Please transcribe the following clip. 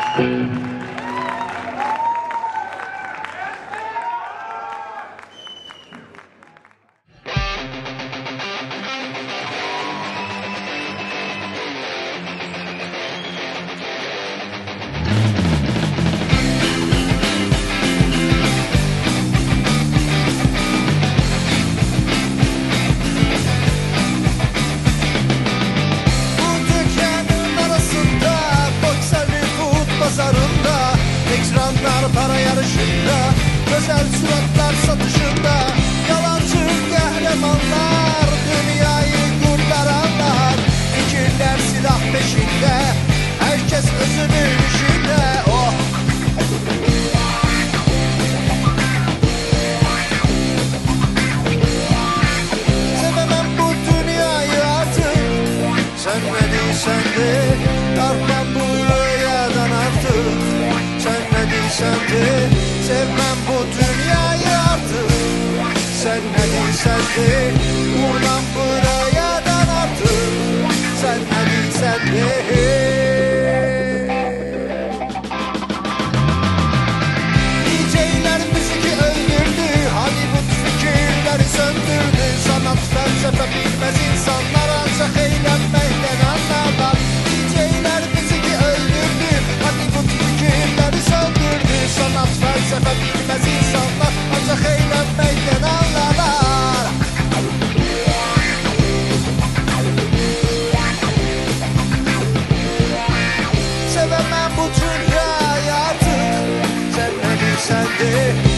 Para yarışında, özel suratlar satışında, yalancı kahramanlar, dünyayı kurtaranlar, fikirler silah peşinde, herkes özünün işinde. Oh! Sevemem bu dünyayı artık, sen ne değilsen de, tartmam bu rüyadan artık. Sen ne değilsen de sevmem bu dünyayı artık. Sen ne değilsen de vurmam buradan artık. Sen ne değilsen de DJ'ler müziği öldürdü, Hollywood fikirleri söndürdü. Sanat felsefe bilmez insanlar ancak eğlenmekten anlarlar. DJ'ler müziği öldürdü, Hollywood fikirleri söndürdü. Sanat felsefe bilmez insanlar ancak eğlenmekten anlarlar. Sevemem bu dünyayı artık. Sen ne bilsen de